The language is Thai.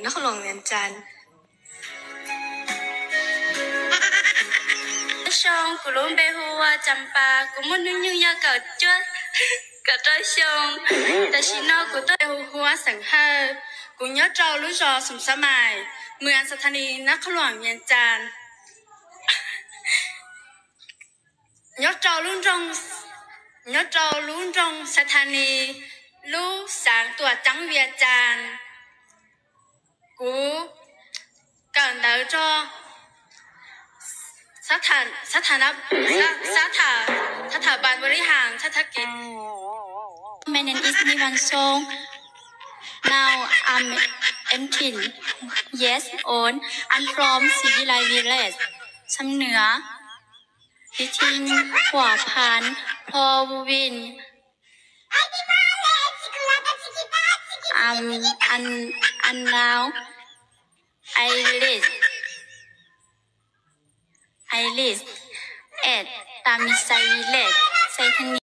นครหลวงเวียงจันทร์ช่องกุลุมเบหัวจำปากุมุนยุ่งยาเกิดจ้วกระต้อยช่องแต่ชิโนกุต้อยหัวสังเฮกุยอดเจ้าลุจอสมสมัยเมืองสถานีนครหลวงเวียงจันทร์ยอดเจ้าลุงจงสถานีลูสางตัวจังเวียงจันทร์กูกันเดาจอสถาบันบริหารเศรษฐกิจ My name is Nivan Song. Now I'm 18 years old. I'm from Sivilai Village. ชำเหนือพิทิงหัวพันพอวินand now I live at Tamisai Village.